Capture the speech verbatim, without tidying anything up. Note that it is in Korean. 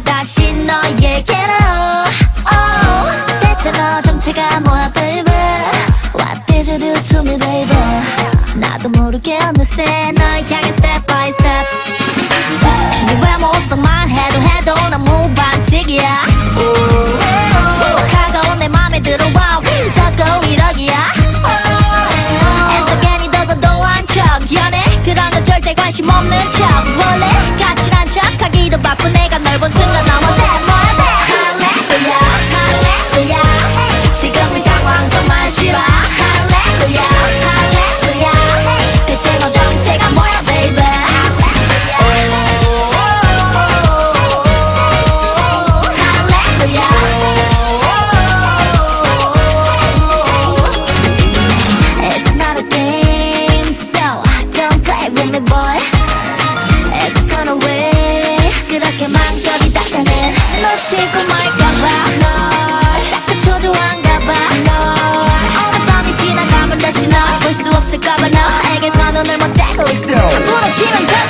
다시 너에게로 oh. 대체 너 정체가 뭐야 baby What did you do to me baby 나도 모르게 어느새 널 향해 step by step 네 외모 옷장만 해도 해도 너무 반칙이야 행복하고 내 맘에 들어와 자꾸 이러기야 애써 괜히 더더더한 척 연애 그런 건 절대 관심 없는 척 원래 까칠한 척하기도 바쁜 내가 널 본 순간 넘어져 뭐야 돼 할렐루야 할렐루야 지금 이 상황 정말 싫어 할렐루야 할렐루야 대체 너 정체가 뭐야 baby It's not a game so don't play with me boy It's gonna win 그렇게 망설이다가는 놓치고 말까봐 널 자꾸 초조한가봐 널 오늘 밤이 지나가면 다시 널 볼 수 없을까봐 너에게서 눈을 못 떼고 있어 함부로 치면 전